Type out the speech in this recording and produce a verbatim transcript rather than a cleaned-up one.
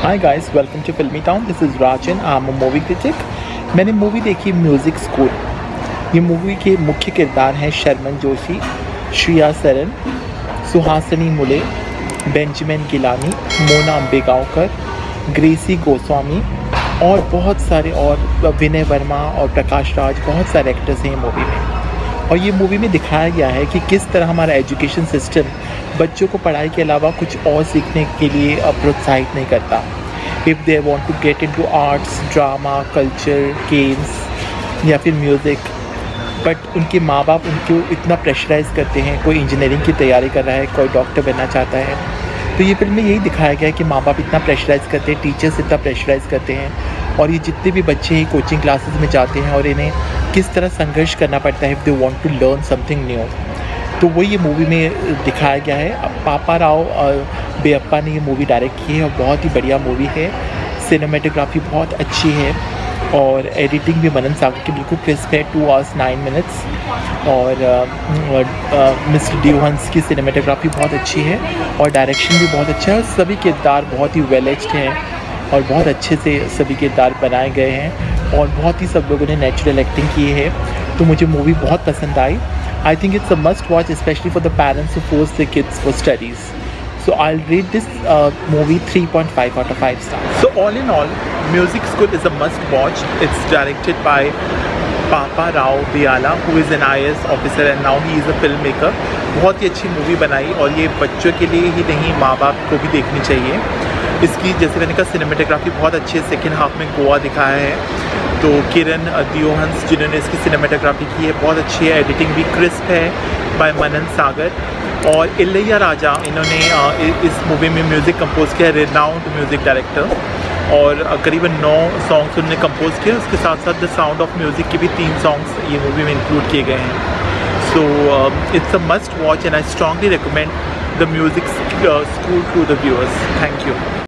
Hi guys, welcome to filmy town. This is Rajan, I am a movie critic. मैंने movie देखी music school. ये movie के मुख्य किरदार हैं शर्मन जोशी, श्रिया सरन, सुहासिनी मुले, बेंजामिन गिलानी, मोना अम्बेगांवकर, ग्रेसी गोस्वामी और बहुत सारे और विनय वर्मा और प्रकाश राज, बहुत सारे एक्टर्स हैं ये मूवी में। और ये मूवी में दिखाया गया है कि किस तरह हमारा एजुकेशन सिस्टम बच्चों को पढ़ाई के अलावा कुछ और सीखने के लिए प्रोत्साहित नहीं करता। If they want to get into arts, drama, culture, games या फिर म्यूज़िक, बट उनके माँ बाप उनको इतना प्रेशराइज़ करते हैं। कोई इंजीनियरिंग की तैयारी कर रहा है, कोई डॉक्टर बनना चाहता है। तो ये फिल्म में यही दिखाया गया है कि माँ बाप इतना प्रेशराइज़ करते हैं, टीचर्स इतना प्रेशराइज़ करते हैं, और ये जितने भी बच्चे हैं कोचिंग क्लासेस में जाते हैं और इन्हें किस तरह संघर्ष करना पड़ता है if they want to learn something new. तो वो ये मूवी में दिखाया गया है। पापा राव बेअप्पा ने ये मूवी डायरेक्ट की है और बहुत ही बढ़िया मूवी है। सिनेमेटोग्राफी बहुत अच्छी है और एडिटिंग भी मनन सागर की बिल्कुल क्रिस्प है, टू आवर्स नाइन मिनट्स। और मिस्टर डियोहंस की सिनेमेटोग्राफी बहुत अच्छी है और डायरेक्शन भी बहुत अच्छा है और सभी किरदार बहुत ही वेल एज्ड हैं और बहुत अच्छे से सभी किरदार बनाए गए हैं और बहुत ही सब लोगों ने नेचुरल एक्टिंग की है। तो मुझे मूवी बहुत पसंद आई। I think it's a must watch, specially for the parents who force the kids for studies. So I'll rate this uh, movie three point five out of five stars. So all in all, Music School is a must watch. It's directed by Papa Rao Biala, who is an I A S officer and now he is a filmmaker. बहुत ही अच्छी movie बनाई और ये बच्चों के लिए ही नहीं, माँ बाप को भी देखनी चाहिए। इसकी जैसे मैंने कहा सिनेमेटोग्राफी बहुत अच्छी है। सेकेंड हाफ में गोवा दिखाया है। तो किरण दियोहंस जिन्होंने इसकी सिनेमेटोग्राफी की है बहुत अच्छी है। एडिटिंग भी क्रिस्प है बाय मनन सागर। और इलैया राजा इन्होंने इस मूवी में म्यूज़िक कंपोज किया, रिनाउंड म्यूज़िक डायरेक्टर, और करीबन नौ सॉन्ग्स उन्होंने कंपोज किए। उसके साथ साथ द साउंड ऑफ म्यूज़िक के भी तीन सॉन्ग्स ये मूवी में इंक्लूड किए गए हैं। So it's a must watch and I strongly recommend the music school to the viewers. Thank you.